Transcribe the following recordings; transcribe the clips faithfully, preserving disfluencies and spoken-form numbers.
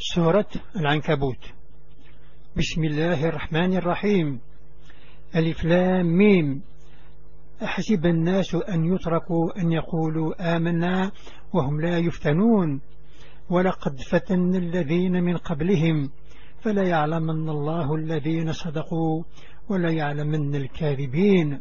سورة العنكبوت. بسم الله الرحمن الرحيم. ألف لام ميم. أحسب الناس أن يتركوا أن يقولوا آمنا وهم لا يفتنون ولقد فتن الذين من قبلهم فلا يعلمن الله الذين صدقوا ولا يعلمن الكاذبين.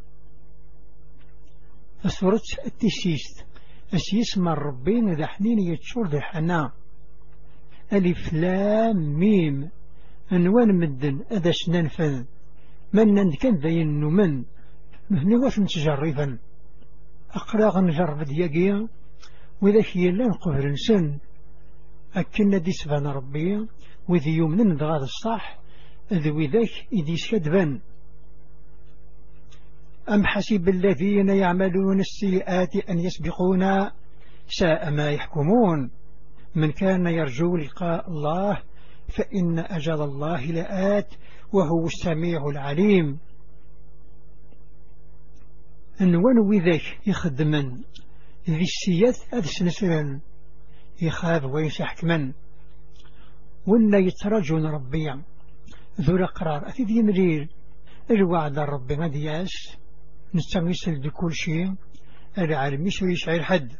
سورة التسيست أسيس من ربين ذا حنين يتشور ذا حنا. ألف لام ميم. أنوان مدن أداش ننفذ من نندكن ذين من مهني واش نتجرفا أقراغ نجرب دياقيا وإذا كيلا نقبر نسن أكنا دي سبان ربي وذي يومن دغاد الصح ذوي ذاك إذي سكدبا. أم حسب الذين يعملون السيئات أن يسبقونا ساء ما يحكمون. من كان يرجو لقاء الله فإن أجل الله لآت وهو السميع العليم. أنوان وذاك يخدمن ذي السيات أدس نسرا يخاذ ويسحكمن وإن يترجون ربيا ذو الأقرار أثيذ يمرير الوعد ربي مدياس نستغيسل بكل شيء العالم يشعر حد.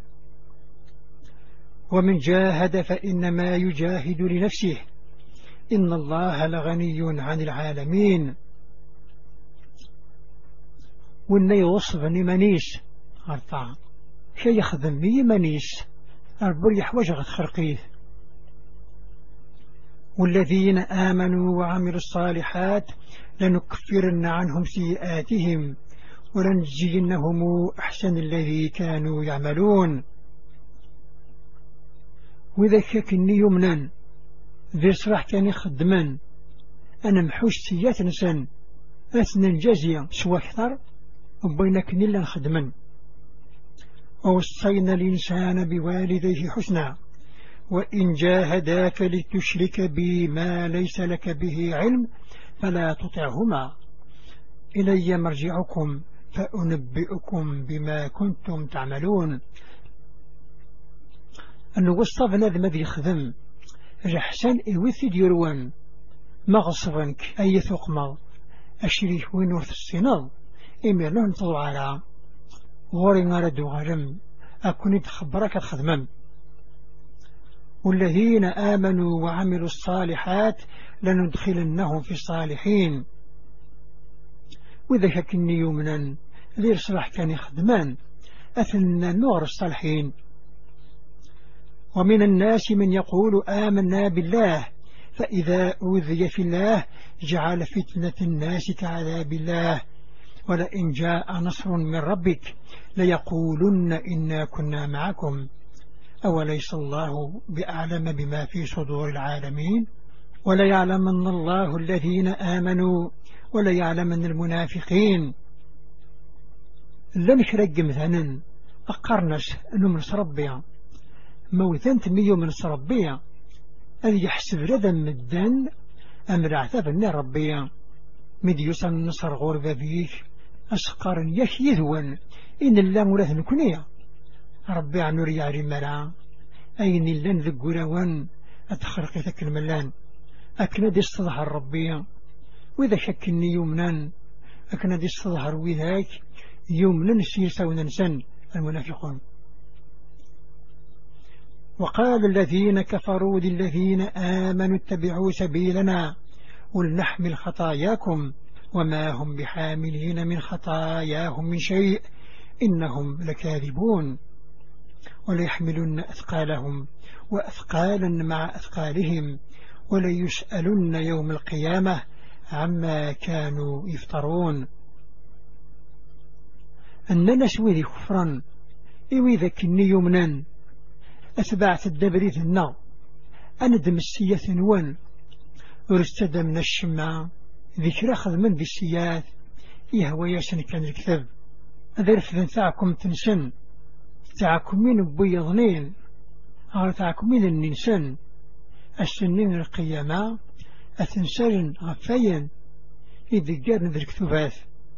ومن جاهد فإنما يجاهد لنفسه إن الله لغني عن العالمين. وإن يوصفني منيس أرطع شي يخدم بي منيس أربريح وجغت خرقيه. والذين آمنوا وعملوا الصالحات لنكفرن عنهم سيئاتهم ولنجزينهم أحسن الذي كانوا يعملون. وإذا كني يمنا ذي صراح كان يخدمان أنا محوش سيات نسان أثنى الجازية سوى أكثر وبينك نلا نخدمان. ووصينا الإنسان بوالديه حسنا وإن جاهداك لتشرك بي ما ليس لك به علم فلا تطعهما إلي مرجعكم فأنبئكم بما كنتم تعملون. أنه وصف نادم ذي خدم رحسن إيوثي ديروان مغصبنك أي ثقمة أشريح وينورث السنال إمير له نطلع على غوري ناردو غرم أكوني تخبرك الخدمم. والذين آمنوا وعملوا الصالحات لندخلنهم في الصالحين. وإذا كني يومنا ذي صلاح كان يخدمان أثنى نور الصالحين. ومن الناس من يقول آمنا بالله فإذا أوذي في الله جعل فتنة الناس كعذاب الله ولئن جاء نصر من ربك ليقولن إنا كنا معكم أوليس الله بأعلم بما في صدور العالمين. وليعلمن الله الذين آمنوا وليعلمن المنافقين. لن يشرق مثلا أقرنش أنه من ربيا موثان تميو من ربيا أن يحسب ردا مدان أمر عثاب النار ربيا مديوسا النصر غربة بيك أسقار يشيذون إن الله ملاث نكونيا ربي عن نوري عرمالا أين اللان ذقراوان أتخرق ذاك الملان أكندي الصظهر ربيا. وإذا شكني يومنا أكندي الصظهر وذاك يومنا سيسا وننسان المنافقون. وقال الذين كفروا للذين آمنوا اتبعوا سبيلنا ولنحمل خطاياكم وما هم بحاملين من خطاياهم من شيء إنهم لكاذبون. وليحملن أثقالهم وأثقالا مع أثقالهم وليسألن يوم القيامة عما كانوا يفترون. أننا سوذي كفرا إوي ذاكني يمنا أتبعت الدبريث النا أندم السياث نوان ورستد من الشمع ذكر أخذ من ذي السياث يهوى ياسن كان الكتاب هذا رفذن تاعكم تنسن تاعكم من بيضنين أو تاعكم من النسان السنين القيامة أتنسان غفايا إذ قاد ذي الكتبات.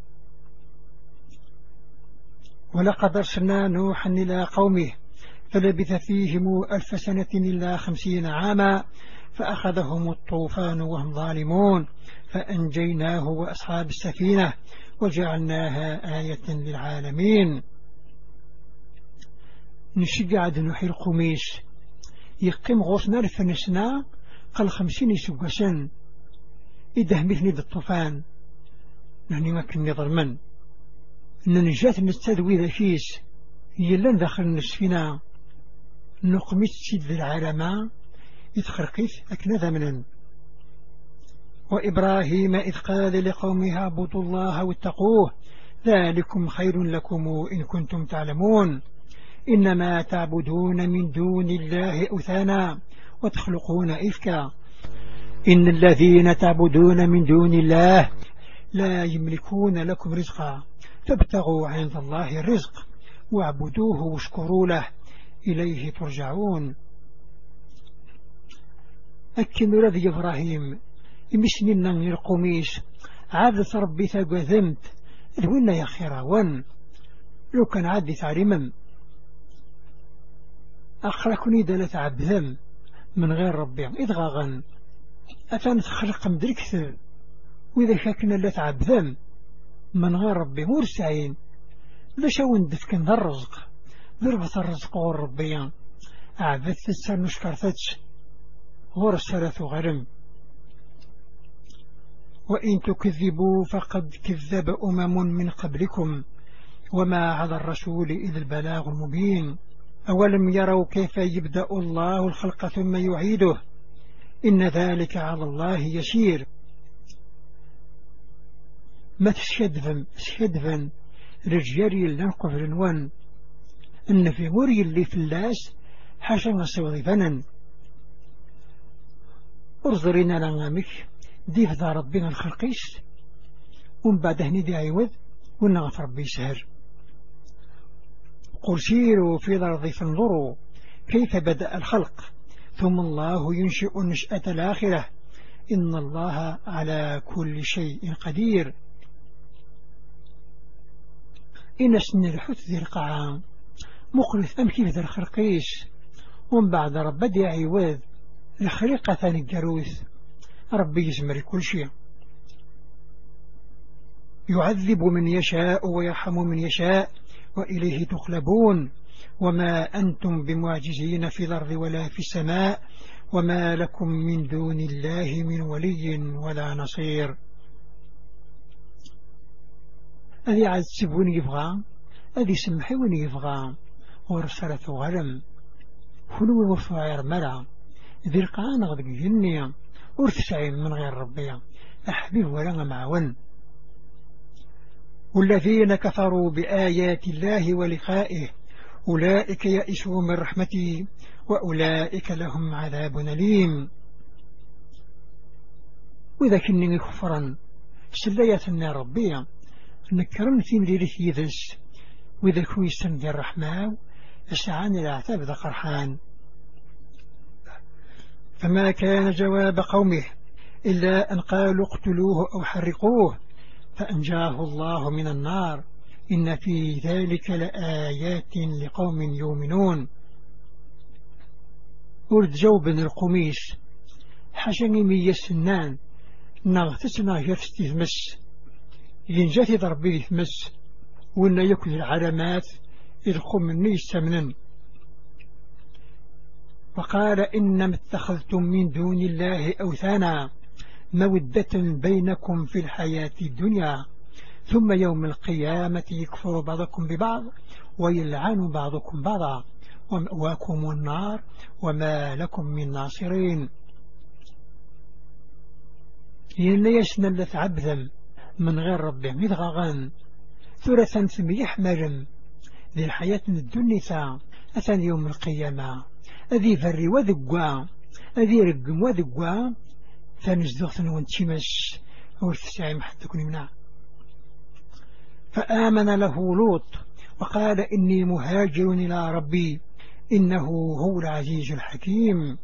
ولقد أرسلنا نوحا إلى قومه فلبث فيهم ألف سنة إلا خمسين عاما فأخذهم الطوفان وهم ظالمون فأنجيناه وأصحاب السفينة وجعلناها آية للعالمين. نشجع دنوحي القميش يقيم غوصنا لفنسنا قال خمسين يسوقسن إده مثني بالطوفان نحن ما كن ظلمن إن نجات نستدوي ذكيس يلان داخل السفينة نقمت سيد العالم يتخرقيت أكنا ذمنا. وإبراهيم إذ قال لقومها اعبدوا الله واتقوه ذلكم خير لكم إن كنتم تعلمون إنما تعبدون من دون الله أوثانا وتخلقون إفكا إن الذين تعبدون من دون الله لا يملكون لكم رزقا فابتغوا عند الله الرزق واعبدوه واشكروا له إليه ترجعون. أكن رضي إبراهيم يمشننا من القميش عادة ربي تقذمت الونا يا خيراون لو كان عادي تعلمم أخركني دلت عبذم من غير ربي إدغاغا أتان تخلق مدركث وإذا شاكنا لا تعبذم من غير ربي مرسعين لشاون دفكن ذا الرزق ضربة الرزق غور ربيان أعبث السر نشكرتش غور السرث غرم. وإن تكذبوا فقد كذب أمم من قبلكم وما على الرسول إذ البلاغ المبين أولم يروا كيف يبدأ الله الخلق ثم يعيده إن ذلك على الله يسير. ما تشدفن شدفن رجالي لنقف العنوان إن في مري اللي في اللاس حاشا نصير فنن ارزرنا لنغامك ديف ذا ربنا الخلقيس ومن بعد هني دي عيوذ ونغف ربي سهر. قل سيروا في الأرض فانظروا كيف بدأ الخلق ثم الله ينشئ النشأة الآخرة إن الله على كل شيء قدير. إن سن الحث ذي القاعة مخلث أم كيف ذا الخلقيس ومن بعد رب دي عيوذ الخليقة ثاني الجروث ربي يزمر كل شيء يعذب من يشاء ويرحم من يشاء وإليه تقلبون وما أنتم بمعجزين في الأرض ولا في السماء وما لكم من دون الله من ولي ولا نصير. أذي عذبون يبغى أذي سمحون يبغى ورسلت غرم فلو وفعير ملا ذي القرآن غضب جنيا ورثسعين من غير ربيا أحبه ولا معون. والذين كفروا بآيات الله ولقائه أولئك يئسوا من رحمته وأولئك لهم عذاب أليم. وإذا كنني كفرا سليتنا ربيا نكرن في مديرك يذس وإذا كويسن ذي الرحمن أسعان العتاب ذا قرحان. فما كان جواب قومه إلا أن قالوا اقتلوه أو حرقوه فأنجاه الله من النار إن في ذلك لآيات لقوم يؤمنون. ورد جوب القميش حشني مية سنان نغتسنا يفتي ثمس ينجاتي ضربي ثمس وإن يكون العلامات يدخل مني يستمنن. وقال إنما اتخذتم من دون الله أوثانا مودة بينكم في الحياة الدنيا ثم يوم القيامة يكفر بعضكم ببعض ويلعن بعضكم بعضا ومأواكم النار وما لكم من ناصرين. ين يسنى لتعبذم من غير ربه مذغغا ثلاثا ثم يحمل ذي الحياة الدنيا أثن يوم القيامة أذي فري وذقوا أذي رقم وذقوا فنزدغتن وانتمس ورثسعي محد كن منع. فآمن له لوط وقال إني مهاجر إلى ربي إنه هو العزيز الحكيم.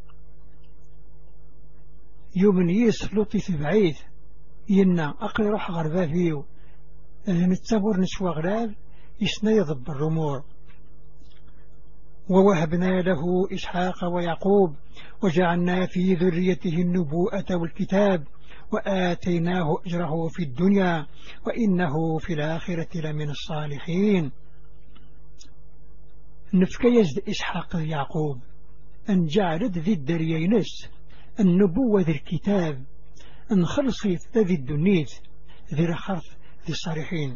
يوم يس لوطي تبعيث ينا أقل روح غربا فيه نتبر نسوى غراب يسنا يضب الرمور ووهبنا له إسحاق ويعقوب وجعلنا في ذريته النبوءة والكتاب وآتيناه أجره في الدنيا وإنه في الآخرة لمن الصالحين. نفك يزد إسحاق يعقوب أن جعلت ذي الدريينس النبوة ذي الكتاب أن خلصت ذي الدنيت ذي رخص ذي الصالحين.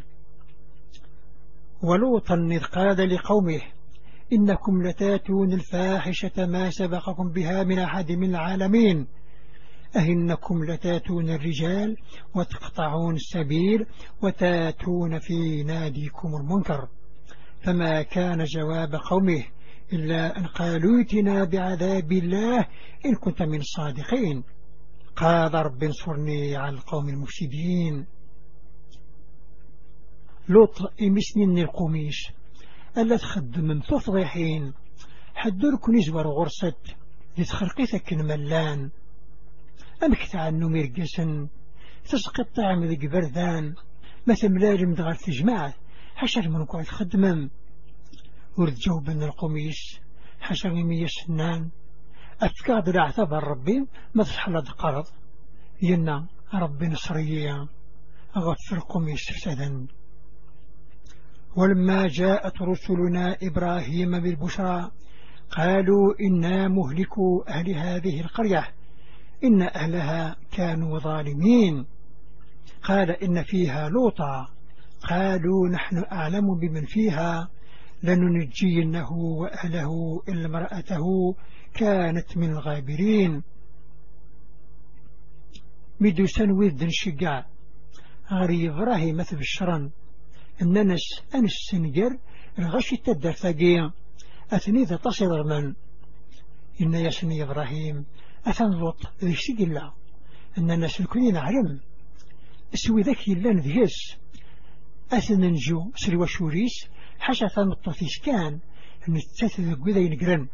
ولوطا إذ قال لقومه إنكم لتاتون الفاحشة ما سبقكم بها من أحد من العالمين أهنكم لتاتون الرجال وتقطعون السبيل وتاتون في ناديكم المنكر. فما كان جواب قومه إلا أن قالوا ائتنا بعذاب الله إن كنت من الصادقين. قال رب انصرني على القوم المفسدين. لوط إمسنين القميش ألا تخدم من تفضيحين حدرك نزور غرست لتخرقيتك الملان أمك عنو مرقسا تسقط طعم ذي بردان ما تملال مدغال تجمع حشر من قوة خدمم ورد جوبا القميش حشر مية سنان أفكاد الأعتبر ربي ما تحلد قرض ينا ربي نصرية أغفر قميش سدا. ولما جاءت رسلنا إبراهيم بالبشرى قالوا إنا مهلكوا أهل هذه القرية إن أهلها كانوا ظالمين. قال إن فيها لوطا قالوا نحن أعلم بمن فيها لننجينه وأهله إلا امرأته كانت من الغابرين. مدوسا وذن شقاع غري إبراهيم مثبشرا الناس أنس سنجر الغشي تدر ثقيا أثني ذا تصدر من إن يسني إبراهيم أثنلط ذي سجلا أن الناس الكلين علم سوي ذكي اللان ذيس أثننجو سلوى شوريس حشث مطفيش كان نتثذ قذي نقرن.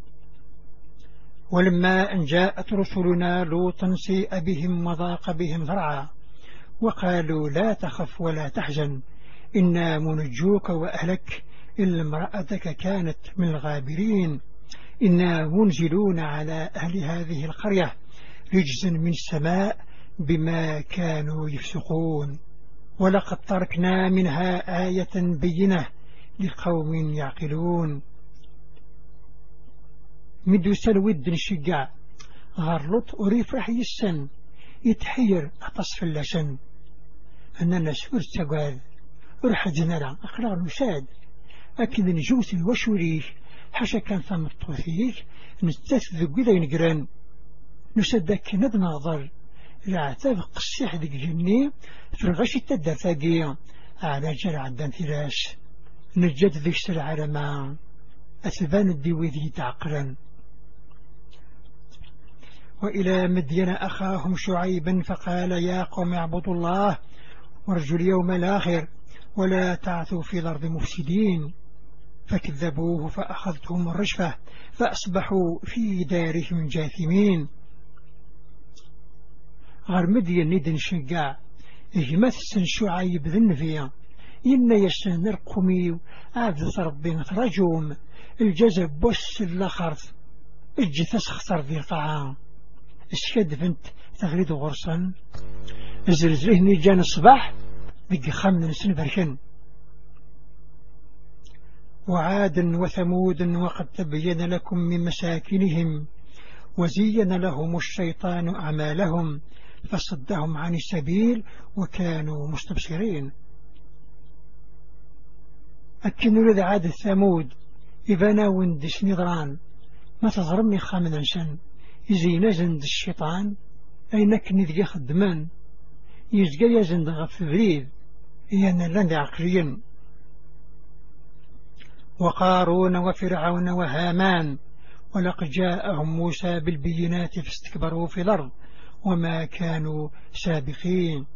ولما أن جاءت رسلنا لوطا سيء بهم وضاق بهم ذرعا وقالوا لا تخف ولا تحزن إنا منجوك وأهلك إلا امرأتك كانت من الغابرين إنا منزلون على أهل هذه القرية رجزا من السماء بما كانوا يفسقون ولقد تركنا منها آية بينة لقوم يعقلون. مدوسا الود الشقاع غرلط أريف رح يسن يتحير أتصف اللسن أننا سور تقال رح جنرا أقرار مساد أكد نجوس وشوريش حاشا كان ثم الطوثيك نستثذب قذي نقران نسدك ندناظر العتاب قصيح ذيك جني في الغش التدفاقية على جرع عدان ثلاث نجد ذيك سلع لما أثبان الديوي ذي تعقلا. وإلى مدين أخاهم شعيبا فقال يا قوم اعبدوا الله وارجوا اليوم الآخر ولا تعثوا في الأرض مفسدين فكذبوه فأخذتهم الرجفة فأصبحوا في دارهم جاثمين. غير مدين ندن شقاع إجمث سن شعيب ذنفيا إن يسن القمي عبد ربنا رجوم الجزب بوس الأخرث الجثس خسر ذي القاعة الشد بنت تغريد غرصا الزلزله نيجان الصباح ذي خمن سن بركن. وعاد وثمود وقد تبين لكم من مساكنهم وزين لهم الشيطان أعمالهم فصدهم عن السبيل وكانوا مستبصرين. أكن لذا عاد الثمود إبانا وندش نظران ما تظرمي خامنا شن يزينا زند الشيطان أينك نذجي خدمان يزجي يزند غف بريد إيانا لند عقليا. وقارون وفرعون وهامان ولقد جاءهم موسى بالبينات فاستكبروا في الأرض وما كانوا سابقين.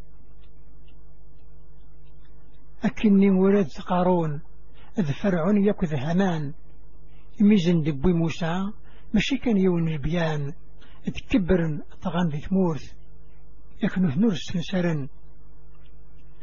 أكني ولد قارون إذ فرعون يكذ هامان ميزن دبوي موسى ماشي كان يون البيان تكبر طغان ذي ثمورث يكنه نرس سرن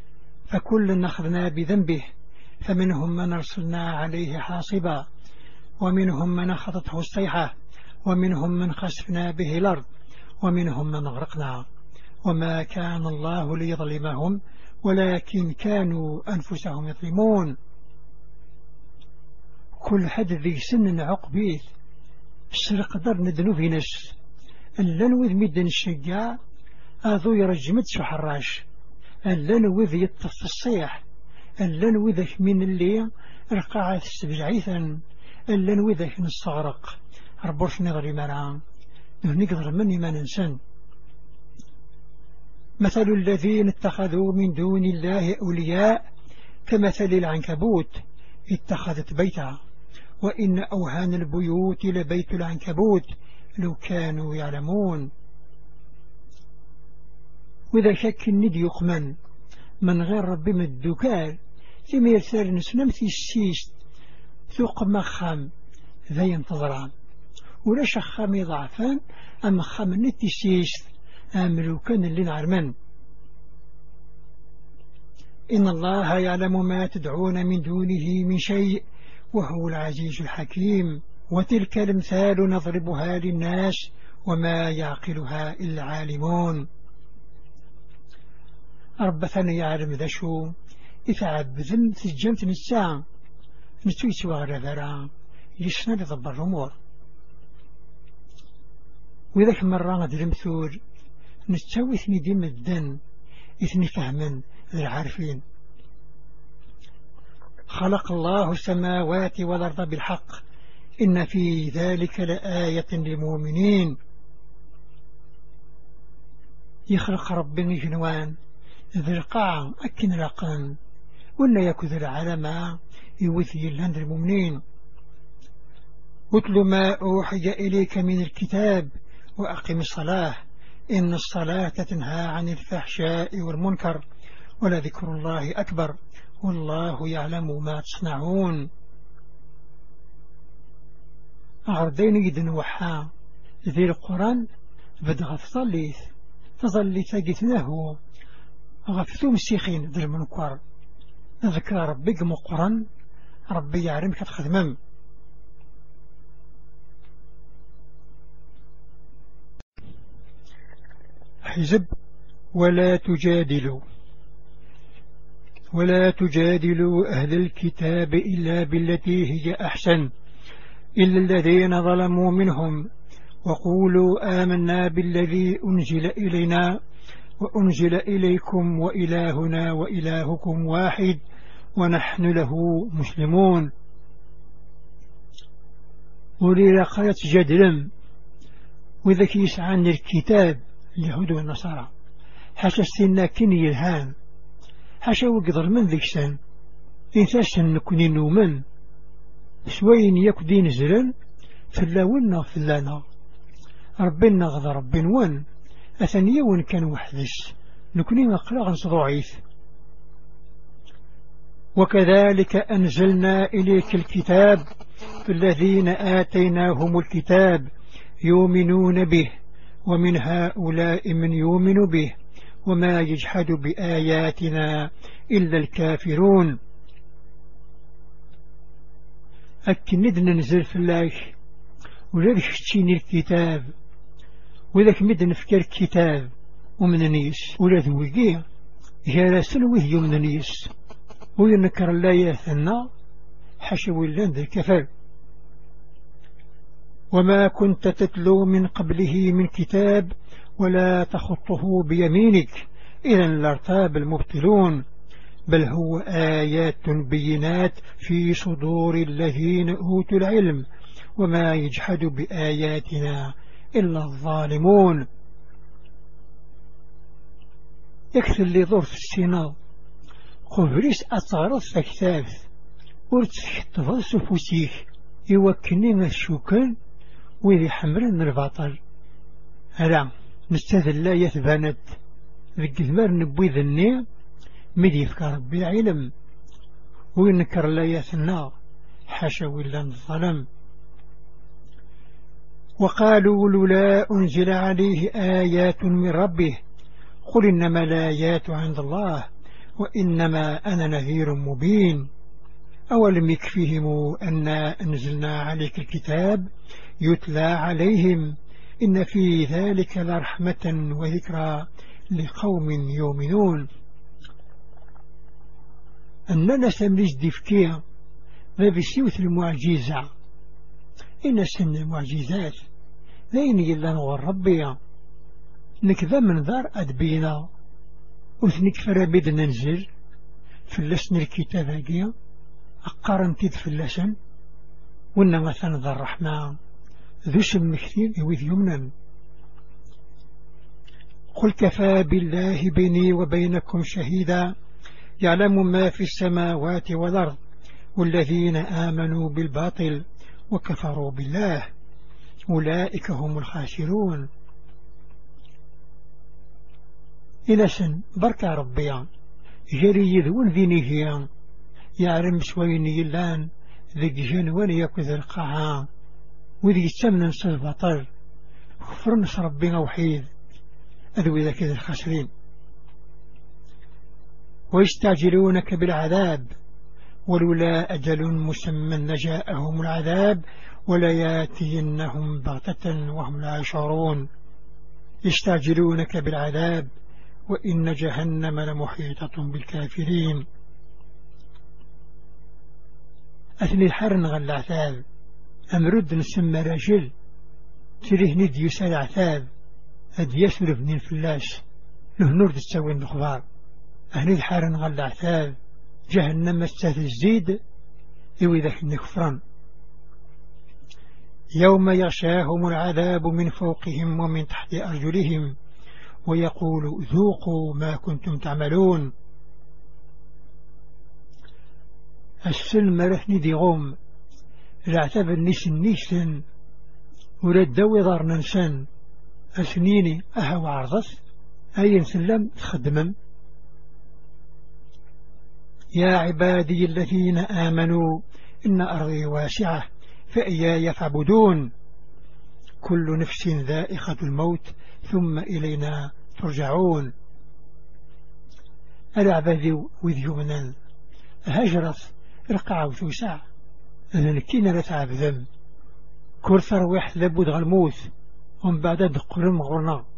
فكل أخذنا بذنبه فمنهم من أرسلنا عليه حاصبا ومنهم من أخذته الصيحة ومنهم من خسفنا به الأرض ومنهم من أغرقنا وما كان الله ليظلمهم ولكن كانوا أنفسهم يظلمون. كل حد ذي سن عقبيت السرق قدر ندنو في نس اللن وذ مدن الشقاع أذو يرجمت سحراش اللن وذ يطف الصيح اللن وذك من اللي رقعت السبجعيثا اللن وذك نستغرق ربوش نظري مرعا نقدر مني ما ننسن. مثل الذين اتخذوا من دون الله أولياء كمثل العنكبوت اتخذت بيتا وإن أوهان البيوت لبيت العنكبوت لو كانوا يعلمون. وإذا شك الندي يقمن من غير ربي من الدكال كما يرسل نسنمت السيست ثوق مخام ذا ينتظران ولا شخام ضعفان أما خام النتي السيست أملو كان اللي نعرمن. إن الله يعلم ما تدعون من دونه من شيء وهو العزيز الحكيم. وتلك الامثال نضربها للناس وما يعقلها إلا عالمون. ربثنا يعلم ذا شو إتعب ذن تجمت نساء نتويت وغرفرا يسنى لضب الرمور. وإذا مرة غد المثول نتسوي ثني ديم الدن إثني فهما العارفين. خلق الله السماوات والأرض بالحق إن في ذلك لآية للمؤمنين. يخلق ربنا جنوان ذي القاع أكن رقم ولا يكذ العلماء يوثي لند المؤمنين. اتل ما أوحي إليك من الكتاب وأقم الصلاة إن الصلاة تنهى عن الفحشاء والمنكر ولذكر الله أكبر والله يعلم ما تصنعون. أغردين جدا وحا ذي القرآن بدأ غفصليث تظل تجثناه غفثو مسيخين ذي المنكر ذكر ربك مقرن ربي يعلمك تخدمم. حزب ولا تجادلوا ولا تجادلوا أهل الكتاب إلا بالتي هي أحسن إلا الذين ظلموا منهم وقولوا آمنا بالذي أنزل إلينا وأنزل إليكم وإلهنا وإلهكم واحد ونحن له مسلمون. ولي لقيت جدلا وذاك يسعى الكتاب اليهود والنصارى حاشا استنا كني الهان حاشا وقدر من ذيك سن إنساسا نكوني نومن سوين يكدي نزلن فلاونا فلانا ربنا غضى ربنا ون أثنيا وان كان وحدس نكوني نقرأ ضعيف. وكذلك أنزلنا إليك الكتاب الذين آتيناهم الكتاب يؤمنون به ومن هؤلاء من يؤمن به وما يجحد بآياتنا إلا الكافرون. أكن ندنا ننزل في الله وذاك شتيني الكتاب وذاك مدن فكر الكتاب ومن نيس ولا ذوقيا جالسا وهي من نيس وينكر الله يثنى حشو اللان ذا الكفر. وما كنت تتلو من قبله من كتاب ولا تخطه بيمينك إذا لارتاب المبطلون بل هو آيات بينات في صدور الذين أوتوا العلم وما يجحد بآياتنا إلا الظالمون. يكثر اللي ظهر في السنة قبريس أطارت فكتاف ورتحتفظ سفوسيك يوكني من الشوكان ويذي حمرن الباطل. هلا نستاذ لا يثبانت ذك ذمار نبوي ذني مدي يفكر ربي العلم وينكر لا يثنى حاشا ولا الظلم. وقالوا لولا أنزل عليه آيات من ربه قل إنما الآيات عند الله وإنما أنا نذير مبين. أولم يكفيهم أن أنزلنا عليك الكتاب يتلى عليهم إن في ذلك لرحمة وذكرى لقوم يؤمنون. أننا سنريد دفكية ما بسيوث المعجزة إن سن المعجزات لين إلا نغر ربيا نكذا من ذار أدبينا وثنك فرابيد ننزل فلسن الكتاب هكيا أقارن تيد فلسن وإن مثلا ذا الرحمن ذو سم كثير يوذ يمنا. قل كفى بالله بيني وبينكم شهيدا يعلم ما في السماوات والأرض والذين آمنوا بالباطل وكفروا بالله أولئك هم الخاسرون. إلى سن بركة ربيا جري ذون ذينيهيا يعلم سويني اللان ذي جنوان يكذ القاعة وذي سمن صلبطر خفرنس ربنا وحيد أذو إذا كذا الخاسرين. ويستعجلونك بالعذاب ولولا أجل مسمى لجاءهم العذاب ولا ياتينهم بغتة وهم لا يشعرون. يستعجلونك بالعذاب وإن جهنم لمحيطة بالكافرين. أثني الحرن غل العذاب أمرد نسمى رجل تريه ندي يسال عذاب أد يسرف من الفلاس له نور تسوي النخبار. أهني الحرن غل العذاب جهنم استهزيد إذا كنا كفران. يوم يغشاهم العذاب من فوقهم ومن تحت أرجلهم ويقول ذوقوا ما كنتم تعملون. السلم رثني دي غوم العتاب النيس النيسن وردوا ضار ننسان أسنيني أهو عرضت أي سلم تخدمم. يا عبادي الذين آمنوا إن أرضي واسعة فإياي فاعبدون كل نفس ذائقة الموت ثم إلينا ترجعون. العبادي وذيومنا هجرت رقعة وثوسع أنا نكينا لتعب ذنب كل ثروح لابد غالموت ومن بعد دقل مغرنا